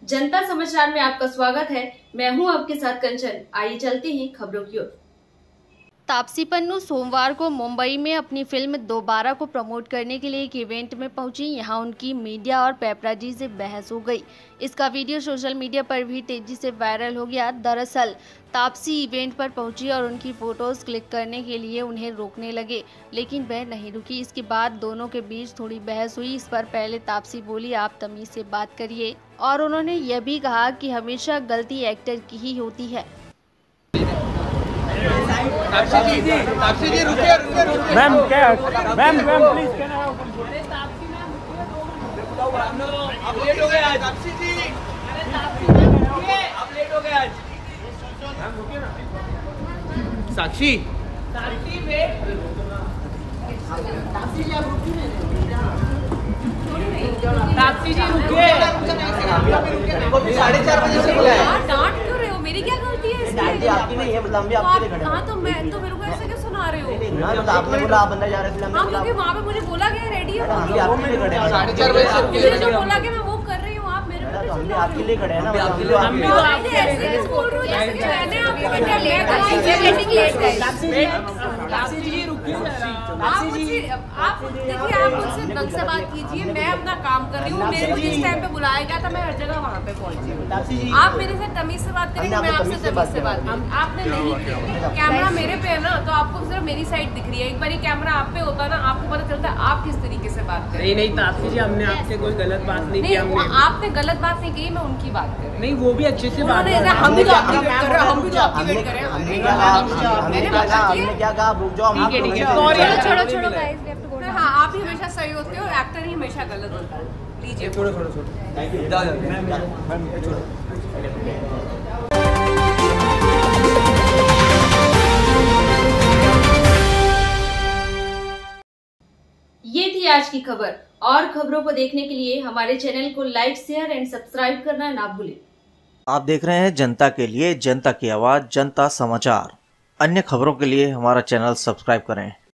जनता समाचार में आपका स्वागत है। मैं हूं आपके साथ कंचन। आइए चलते हैं खबरों की ओर। तापसी पन्नू सोमवार को मुंबई में अपनी फिल्म दोबारा को प्रमोट करने के लिए एक इवेंट में पहुंची। यहां उनकी मीडिया और पेपराजी से बहस हो गई। इसका वीडियो सोशल मीडिया पर भी तेजी से वायरल हो गया। दरअसल तापसी इवेंट पर पहुंची और उनकी फोटोज क्लिक करने के लिए उन्हें रोकने लगे, लेकिन वह नहीं रुकी। इसके बाद दोनों के बीच थोड़ी बहस हुई। इस पर पहले तापसी बोली, आप तमीज से बात करिए, और उन्होंने यह भी कहा कि हमेशा गलती एक्टर की ही होती है। तापसी जी रुकिए ma'am ma'am please can I आप लेट हो गए आज। तापसी जी आप लेट हो गए आज। मैम रुकिए ना। साक्षी तापसी जी आप रुकिए। तापसी जी रुकिए। 4:30 बजे से बुलाया है। डांट क्यों रहे हो? मेरी क्या गलती है इसमें? डांट आपकी नहीं है, मतलब हम भी आपके लिए खड़े हैं। हाँ तो मेरे को ऐसे क्यों सुना रहे हो? ना मतलब आपने बोला आप बंदा जा रहे थे, हाँ क्योंकि वहाँ पे मुझे बोला गया रेडी है। हम भी आपके लिए खड़े हैं। 4:30 बजे से मुझे जो बोला कि मैं वो कर रही हूँ, आप मेरे को हम भी आपके लिए खड़े हैं ना। हम भी आपके ऐसे बोल रहे हो जैसे कि मैंने आपको क्या तापसी जी रुकिए। आप देखिए, आप मुझसे ढंग से बात कीजिए। मैं अपना काम कर रही हूँ। मेरे को जिस टाइम पे बुलाया गया था मैं हर जगह वहाँ पे पहुँची हूँ। आप मेरे से तमीज से बात करेंगे, मैं आपसे तमीज से बात करूँ। आपने नहीं किया। कैमरा मेरे पे है ना, तो आपको सिर्फ मेरी साइड दिख रही है। एक बार कैमरा आप पे होता ना, आपको पता चलता है आप किस तरीके से बात कर रहे हैं। नहीं तापसी जी, हमने आपसे कोई गलत बात नहीं की। आपने गलत बात नहीं की, मैं उनकी बात कर रही हूँ। नहीं, वो भी अच्छे से बात कर रहे हैं। हम भी तो आपकी वेट कर रहे हैं, हम भी तो आपकी वेट कर रहे हैं। हमने क्या कहा, रुक जाओ। छोड़ो गाइस, लेफ्ट गो। हाँ, आप ही हमेशा सही होते हो, एक्टर ही हमेशा गलत होता है। लीजिए छोड़ो। ये थी आज की खबर। और खबरों को देखने के लिए हमारे चैनल को लाइक, शेयर एंड सब्सक्राइब करना ना भूलें। आप देख रहे हैं जनता के लिए, जनता की आवाज, जनता समाचार। अन्य खबरों के लिए हमारा चैनल सब्सक्राइब करें।